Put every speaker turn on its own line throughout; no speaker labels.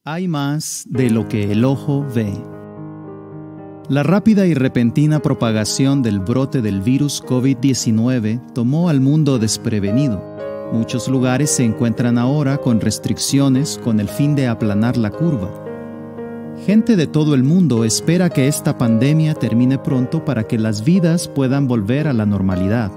Hay más de lo que el ojo ve. La rápida y repentina propagación del brote del virus COVID-19 tomó al mundo desprevenido. Muchos lugares se encuentran ahora con restricciones con el fin de aplanar la curva. Gente de todo el mundo espera que esta pandemia termine pronto para que las vidas puedan volver a la normalidad.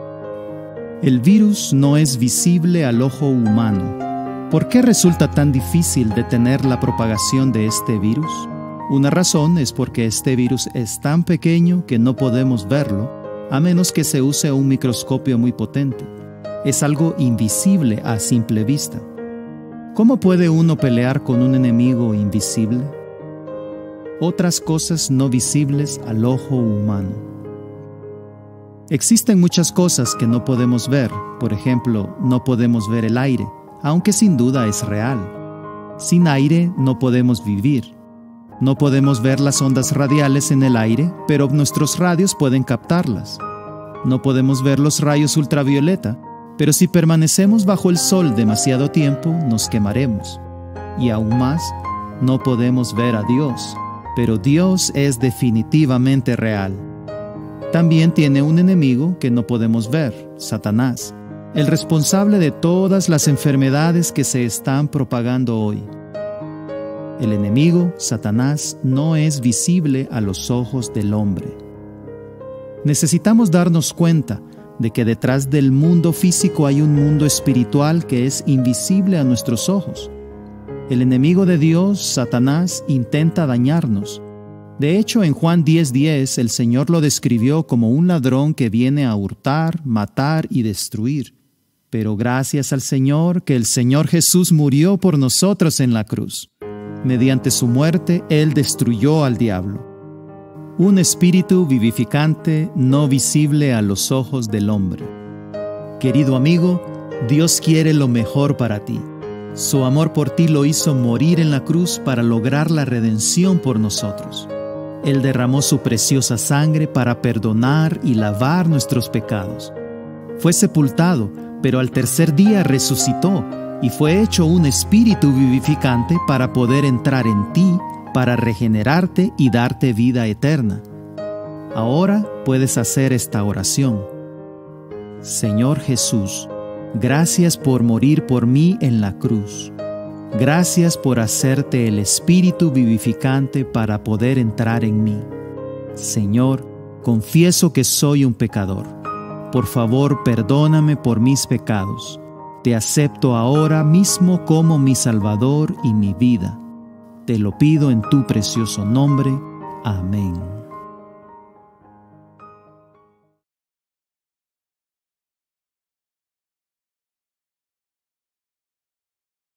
El virus no es visible al ojo humano. ¿Por qué resulta tan difícil detener la propagación de este virus? Una razón es porque este virus es tan pequeño que no podemos verlo, a menos que se use un microscopio muy potente. Es algo invisible a simple vista. ¿Cómo puede uno pelear con un enemigo invisible? Otras cosas no visibles al ojo humano. Existen muchas cosas que no podemos ver. Por ejemplo, no podemos ver el aire, aunque sin duda es real. Sin aire no podemos vivir. No podemos ver las ondas radiales en el aire, pero nuestros radios pueden captarlas. No podemos ver los rayos ultravioleta, pero si permanecemos bajo el sol demasiado tiempo, nos quemaremos. Y aún más, no podemos ver a Dios, pero Dios es definitivamente real. También tiene un enemigo que no podemos ver, Satanás, el responsable de todas las enfermedades que se están propagando hoy. El enemigo, Satanás, no es visible a los ojos del hombre. Necesitamos darnos cuenta de que detrás del mundo físico hay un mundo espiritual que es invisible a nuestros ojos. El enemigo de Dios, Satanás, intenta dañarnos. De hecho, en Juan 10:10, el Señor lo describió como un ladrón que viene a hurtar, matar y destruir. Pero gracias al Señor, que el Señor Jesús murió por nosotros en la cruz. Mediante su muerte, Él destruyó al diablo. Un espíritu vivificante no visible a los ojos del hombre. Querido amigo, Dios quiere lo mejor para ti. Su amor por ti lo hizo morir en la cruz para lograr la redención por nosotros. Él derramó su preciosa sangre para perdonar y lavar nuestros pecados. Fue sepultado, pero al tercer día resucitó y fue hecho un espíritu vivificante para poder entrar en ti, para regenerarte y darte vida eterna. Ahora puedes hacer esta oración. Señor Jesús, gracias por morir por mí en la cruz. Gracias por hacerte el espíritu vivificante para poder entrar en mí. Señor, confieso que soy un pecador. Por favor, perdóname por mis pecados. Te acepto ahora mismo como mi Salvador y mi vida. Te lo pido en tu precioso nombre. Amén.